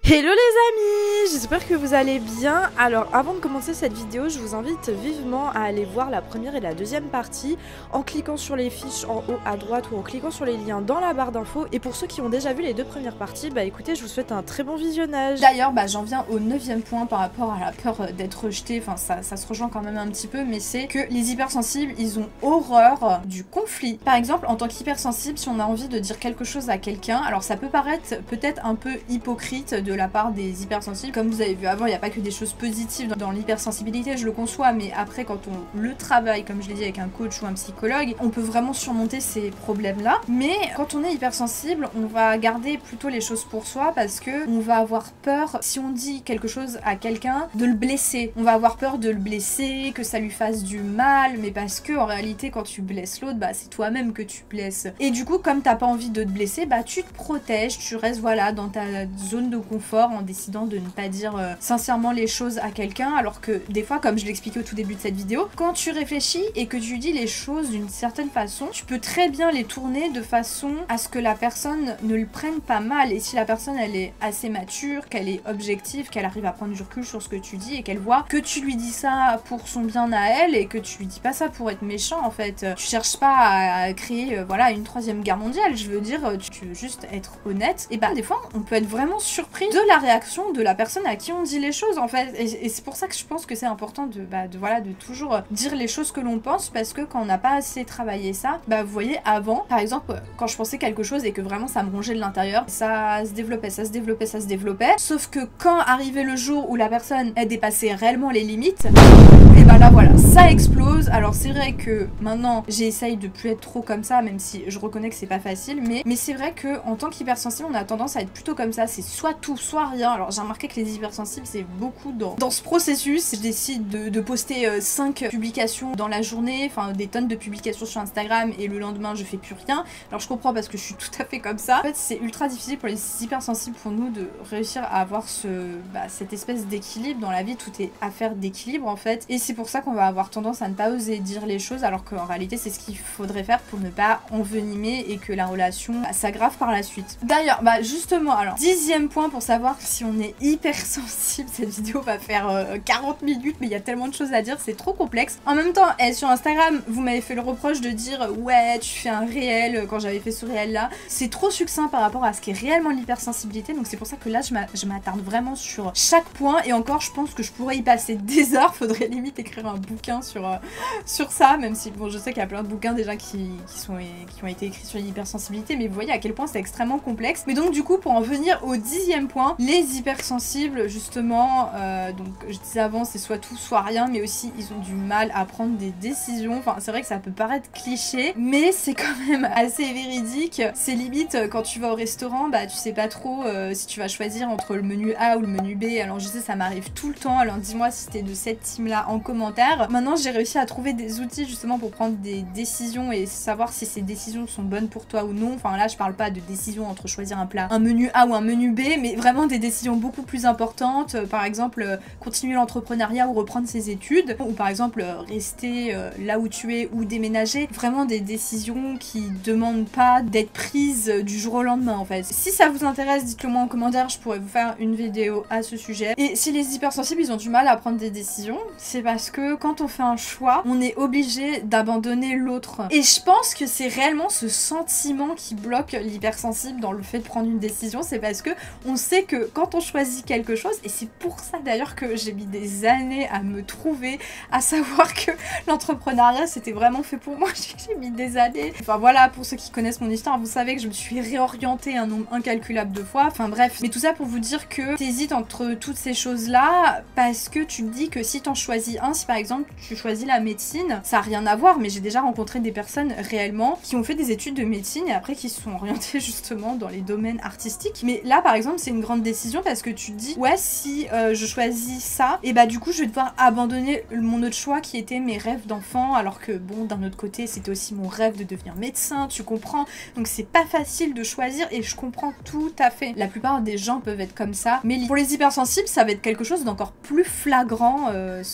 Hello les amis, j'espère que vous allez bien. Alors avant de commencer cette vidéo, je vous invite vivement à aller voir la première et la deuxième partie en cliquant sur les fiches en haut à droite ou en cliquant sur les liens dans la barre d'infos. Et pour ceux qui ont déjà vu les deux premières parties, bah écoutez, je vous souhaite un très bon visionnage. D'ailleurs, j'en viens au 9e point par rapport à la peur d'être rejeté. Enfin, ça se rejoint quand même un petit peu, mais c'est que les hypersensibles, ils ont horreur du conflit. Par exemple, en tant qu'hypersensible, si on a envie de dire quelque chose à quelqu'un, alors ça peut paraître peut-être un peu hypocrite de la part des hypersensibles. Comme vous avez vu avant, il n'y a pas que des choses positives dans l'hypersensibilité, je le conçois, mais après quand on le travaille, comme je l'ai dit, avec un coach ou un psychologue, on peut vraiment surmonter ces problèmes-là. Mais quand on est hypersensible, on va garder plutôt les choses pour soi parce que on va avoir peur, si on dit quelque chose à quelqu'un, de le blesser. On va avoir peur de le blesser, que ça lui fasse du mal, mais parce que en réalité, quand tu blesses l'autre, c'est toi-même que tu blesses. Et du coup, comme t'as pas envie de te blesser, tu te protèges, tu restes voilà dans ta zone de confort en décidant de ne pas dire sincèrement les choses à quelqu'un, alors que des fois, comme je l'expliquais au tout début de cette vidéo, quand tu réfléchis et que tu dis les choses d'une certaine façon, tu peux très bien les tourner de façon à ce que la personne ne le prenne pas mal. Et si la personne elle est assez mature, qu'elle est objective, qu'elle arrive à prendre du recul sur ce que tu dis et qu'elle voit que tu lui dis ça pour son bien à elle et que tu lui dis pas ça pour être méchant en fait, tu cherches pas à créer voilà une troisième guerre mondiale, je veux dire, tu veux juste être honnête. Et des fois on peut être vraiment surpris de la réaction de la personne à qui on dit les choses en fait, et c'est pour ça que je pense que c'est important de toujours dire les choses que l'on pense, parce que quand on n'a pas assez travaillé ça, vous voyez, avant par exemple quand je pensais quelque chose et que vraiment ça me rongeait de l'intérieur, ça se développait, sauf que quand arrivait le jour où la personne elle dépassait réellement les limites, et là voilà, ça explose. Alors c'est vrai que maintenant j'essaye de plus être trop comme ça, même si je reconnais que c'est pas facile, mais c'est vrai que en tant qu'hypersensible on a tendance à être plutôt comme ça, c'est soit tout soit rien. Alors j'ai remarqué que les hypersensibles c'est beaucoup dans ce processus. Je décide de poster 5 publications dans la journée, enfin des tonnes de publications sur Instagram, et le lendemain je fais plus rien. Alors je comprends parce que je suis tout à fait comme ça. En fait c'est ultra difficile pour les hypersensibles, pour nous, de réussir à avoir cette espèce d'équilibre dans la vie. Tout est affaire d'équilibre en fait, et c'est pour ça qu'on va avoir tendance à ne pas oser dire les choses, alors qu'en réalité c'est ce qu'il faudrait faire pour ne pas envenimer et que la relation s'aggrave par la suite. D'ailleurs justement, alors 10e point pour savoir si on est hypersensible. Cette vidéo va faire 40 minutes, mais il y a tellement de choses à dire, c'est trop complexe. En même temps, sur Instagram, vous m'avez fait le reproche de dire ouais, tu fais un réel, quand j'avais fait ce réel là. C'est trop succinct par rapport à ce qui est réellement l'hypersensibilité, donc c'est pour ça que là je m'attarde vraiment sur chaque point, et encore je pense que je pourrais y passer des heures. Faudrait limite écrire un bouquin sur ça, même si bon, je sais qu'il y a plein de bouquins déjà qui ont été écrits sur l'hypersensibilité, mais vous voyez à quel point c'est extrêmement complexe. Mais donc du coup, pour en venir au 10e point, les hypersensibles justement, donc je disais avant, c'est soit tout soit rien, mais aussi ils ont du mal à prendre des décisions. Enfin c'est vrai que ça peut paraître cliché, mais c'est quand même assez véridique. C'est limite quand tu vas au restaurant, tu sais pas trop si tu vas choisir entre le menu A ou le menu B. Alors je sais, ça m'arrive tout le temps, alors dis-moi si t'es de cette team là en commentaire. Maintenant j'ai réussi à trouver des outils justement pour prendre des décisions et savoir si ces décisions sont bonnes pour toi ou non. Enfin là je parle pas de décision entre choisir un plat, un menu A ou un menu B, mais vraiment des décisions beaucoup plus importantes. Par exemple continuer l'entrepreneuriat ou reprendre ses études, ou par exemple rester là où tu es ou déménager. Vraiment des décisions qui demandent pas d'être prises du jour au lendemain en fait. Si ça vous intéresse, dites-le moi en commentaire, je pourrais vous faire une vidéo à ce sujet. Et si les hypersensibles ils ont du mal à prendre des décisions, c'est parce que quand on fait un choix, on est obligé d'abandonner l'autre. Et je pense que c'est réellement ce sentiment qui bloque l'hypersensible dans le fait de prendre une décision. C'est parce que on sait que quand on choisit quelque chose, et c'est pour ça d'ailleurs que j'ai mis des années à me trouver, à savoir que l'entrepreneuriat c'était vraiment fait pour moi. J'ai mis des années. Enfin voilà, pour ceux qui connaissent mon histoire, vous savez que je me suis réorientée un nombre incalculable de fois. Enfin bref, mais tout ça pour vous dire que t'hésites entre toutes ces choses là parce que tu te dis que si t'en choisis un, si par exemple tu choisis la médecine, ça a rien à voir, mais j'ai déjà rencontré des personnes réellement qui ont fait des études de médecine et après qui se sont orientées justement dans les domaines artistiques. Mais là par exemple c'est une grande décision parce que tu te dis ouais, si je choisis ça, et du coup je vais devoir abandonner mon autre choix qui était mes rêves d'enfant, alors que bon, d'un autre côté c'était aussi mon rêve de devenir médecin, tu comprends, donc c'est pas facile de choisir et je comprends tout à fait. La plupart des gens peuvent être comme ça, mais pour les hypersensibles ça va être quelque chose d'encore plus flagrant, ce trait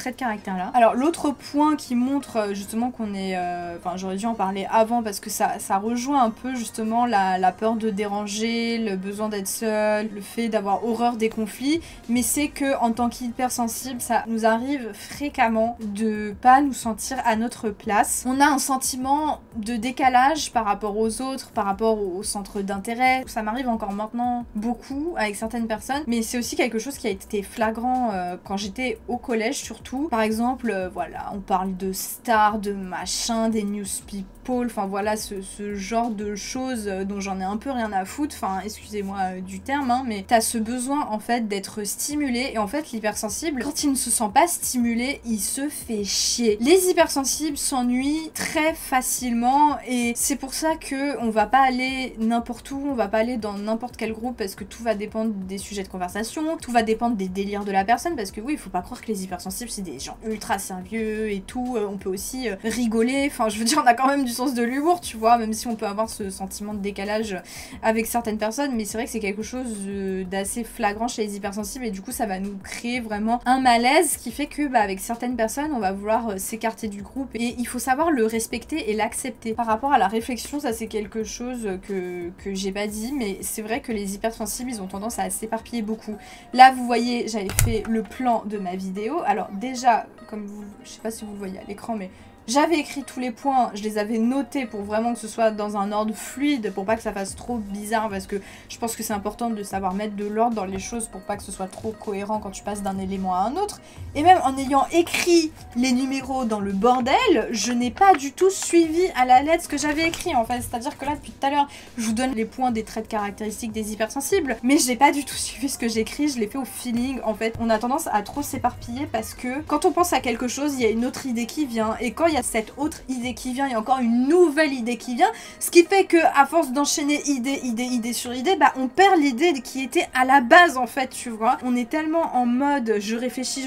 traits de caractère là. Alors l'autre point qui montre justement qu'on est... Enfin j'aurais dû en parler avant parce que ça rejoint un peu justement la peur de déranger, le besoin d'être seul, le fait d'avoir horreur des conflits, mais c'est que en tant qu'hypersensible, ça nous arrive fréquemment de pas nous sentir à notre place. On a un sentiment de décalage par rapport aux autres, par rapport au centre d'intérêt. Ça m'arrive encore maintenant beaucoup avec certaines personnes, mais c'est aussi quelque chose qui a été flagrant quand j'étais au collège surtout. Par exemple, voilà, on parle de stars, de machin, des news people, enfin voilà, ce genre de choses dont j'en ai un peu rien à foutre, enfin excusez-moi du terme, hein, mais t'as ce besoin en fait d'être stimulé, et en fait l'hypersensible, quand il ne se sent pas stimulé, il se fait chier. Les hypersensibles s'ennuient très facilement, et c'est pour ça que on va pas aller n'importe où, on va pas aller dans n'importe quel groupe, parce que tout va dépendre des sujets de conversation, tout va dépendre des délires de la personne, parce que oui, il faut pas croire que les hypersensibles c'est des gens ultra sérieux et tout, on peut aussi rigoler, enfin je veux dire, on a quand même du sens de l'humour, tu vois, même si on peut avoir ce sentiment de décalage avec certaines personnes, mais c'est vrai que c'est quelque chose d'assez flagrant chez les hypersensibles, et du coup ça va nous créer vraiment un malaise qui fait que avec certaines personnes on va vouloir s'écarter du groupe, et il faut savoir le respecter et l'accepter. Par rapport à la réflexion, ça c'est quelque chose que j'ai pas dit, mais c'est vrai que les hypersensibles ils ont tendance à s'éparpiller beaucoup. Là vous voyez, j'avais fait le plan de ma vidéo, alors déjà comme vous, je sais pas si vous le voyez à l'écran, mais j'avais écrit tous les points, je les avais notés pour vraiment que ce soit dans un ordre fluide, pour pas que ça fasse trop bizarre, parce que je pense que c'est important de savoir mettre de l'ordre dans les choses pour pas que ce soit trop cohérent quand tu passes d'un élément à un autre. Et même en ayant écrit les numéros dans le bordel, je n'ai pas du tout suivi à la lettre ce que j'avais écrit en fait. C'est-à-dire que là, depuis tout à l'heure, je vous donne les points des traits de caractéristiques des hypersensibles, mais j'ai pas du tout suivi ce que j'écris, je l'ai fait au feeling. En fait, on a tendance à trop s'éparpiller parce que quand on pense à quelque chose, il y a une autre idée qui vient, et quand il y a cette autre idée qui vient, il y a encore une nouvelle idée qui vient, ce qui fait que à force d'enchaîner idée sur idée, on perd l'idée qui était à la base en fait, tu vois. On est tellement en mode je réfléchis,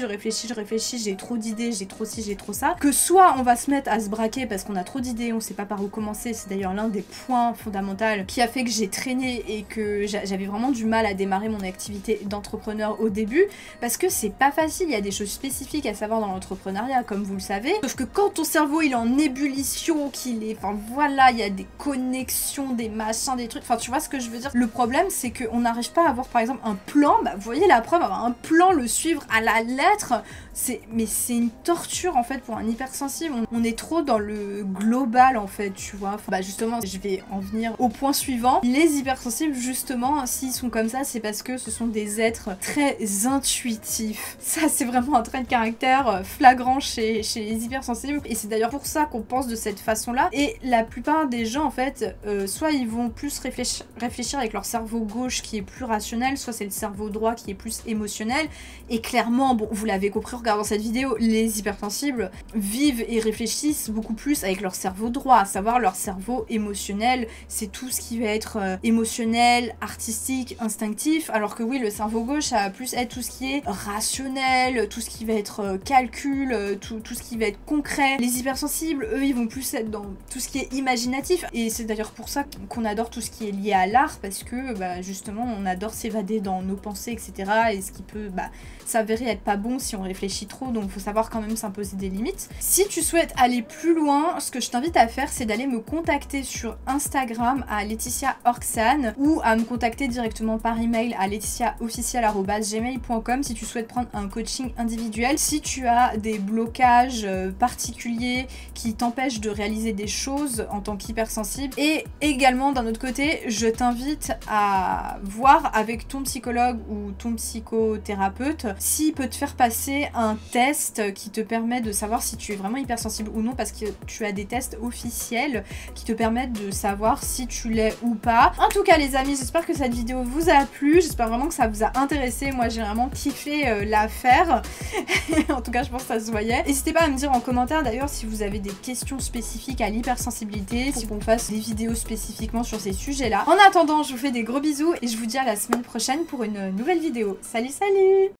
j'ai trop d'idées, j'ai trop ci, j'ai trop ça, que soit on va se mettre à se braquer parce qu'on a trop d'idées, on sait pas par où commencer. C'est d'ailleurs l'un des points fondamentaux qui a fait que j'ai traîné et que j'avais vraiment du mal à démarrer mon activité d'entrepreneur au début, parce que c'est pas facile, il y a des choses spécifiques à savoir dans l'entrepreneuriat comme vous le savez, sauf que quand ton cerveau il est en ébullition, qu'il est... Enfin voilà, il y a des connexions, des machins, des trucs... Enfin tu vois ce que je veux dire. Le problème c'est qu'on n'arrive pas à avoir par exemple un plan, vous voyez la preuve, avoir un plan, le suivre à la lettre, mais c'est une torture en fait pour un hypersensible. On est trop dans le global en fait, tu vois. Enfin, justement, je vais en venir au point suivant. Les hypersensibles justement, s'ils sont comme ça, c'est parce que ce sont des êtres très intuitifs. Ça c'est vraiment un trait de caractère flagrant chez les hypersensibles, et c'est d'ailleurs pour ça qu'on pense de cette façon-là. Et la plupart des gens en fait, soit ils vont plus réfléchir avec leur cerveau gauche qui est plus rationnel, soit c'est le cerveau droit qui est plus émotionnel. Et clairement, bon, vous l'avez compris en regardant cette vidéo, les hypersensibles vivent et réfléchissent beaucoup plus avec leur cerveau droit, à savoir leur cerveau émotionnel. C'est tout ce qui va être émotionnel, artistique, instinctif, alors que oui, le cerveau gauche, ça va plus être tout ce qui est rationnel, tout ce qui va être calcul, tout ce qui va être concret. Les hypersensibles, eux, ils vont plus être dans tout ce qui est imaginatif, et c'est d'ailleurs pour ça qu'on adore tout ce qui est lié à l'art, parce que justement on adore s'évader dans nos pensées, etc. et ce qui peut s'avérer être pas bon si on réfléchit trop, donc il faut savoir quand même s'imposer des limites. Si tu souhaites aller plus loin, ce que je t'invite à faire, c'est d'aller me contacter sur Instagram à Laetitia Orxan, ou à me contacter directement par email à laetitiaofficial@gmail.com si tu souhaites prendre un coaching individuel, si tu as des blocages particuliers qui t'empêchent de réaliser des choses en tant qu'hypersensible. Et également d'un autre côté, je t'invite à voir avec ton psychologue ou ton psychothérapeute s'il peut te faire passer un test qui te permet de savoir si tu es vraiment hypersensible ou non, parce que tu as des tests officiels qui te permettent de savoir si tu l'es ou pas. En tout cas les amis, j'espère que cette vidéo vous a plu, j'espère vraiment que ça vous a intéressé. Moi j'ai vraiment kiffé la faire. En tout cas je pense que ça se voyait. N'hésitez pas à me dire en commentaire d'ailleurs si vous avez des questions spécifiques à l'hypersensibilité, si on fasse des vidéos spécifiquement sur ces sujets là. En attendant, je vous fais des gros bisous et je vous dis à la semaine prochaine pour une nouvelle vidéo. Salut salut!